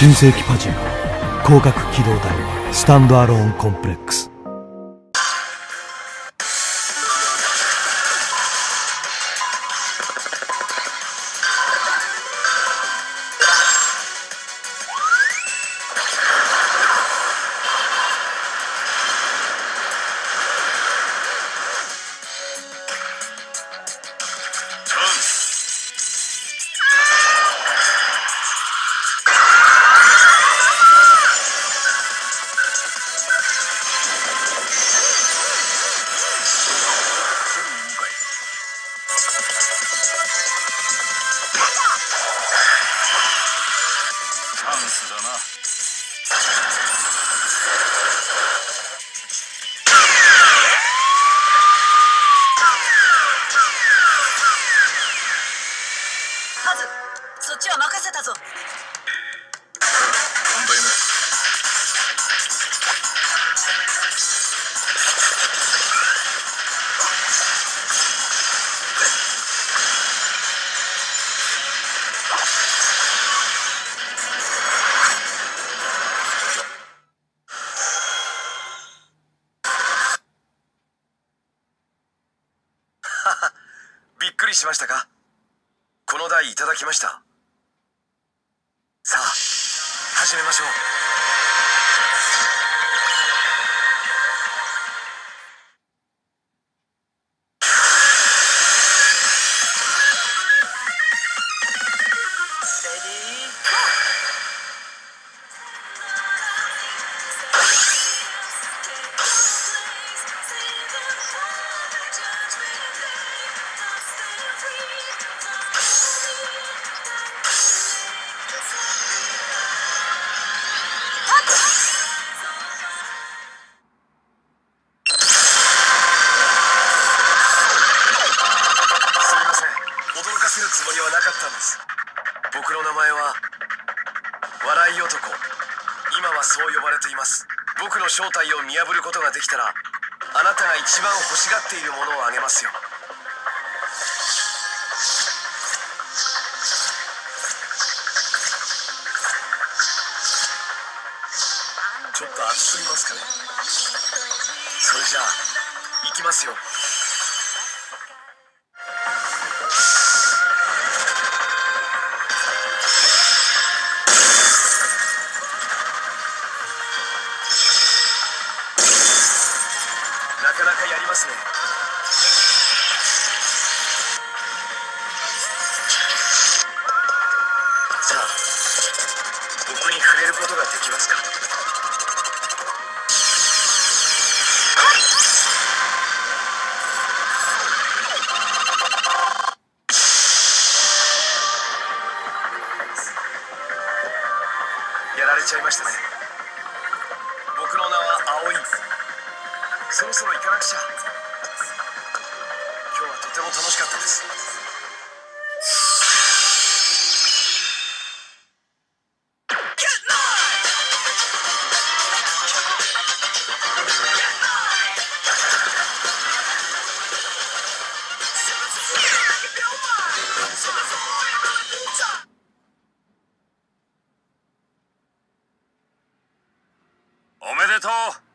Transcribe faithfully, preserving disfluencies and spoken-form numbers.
新世紀パチンコ広角機動隊スタンドアローンコンプレックス。 チャンスだな。 まずそっちは任せたぞ。 問題ない。びっくりしましたか？この台いただきました。さあ始めましょう。するつもりはなかったんです。僕の名前は笑い男。今はそう呼ばれています。僕の正体を見破ることができたら、あなたが一番欲しがっているものをあげますよ。ちょっと熱すぎますかね。それじゃあ行きますよ。なかなかやりますね。さあ、僕に触れることができますか？やられちゃいましたね。僕の名は葵。そろそろ行かなくちゃ。今日はとても楽しかったです。おめでとう。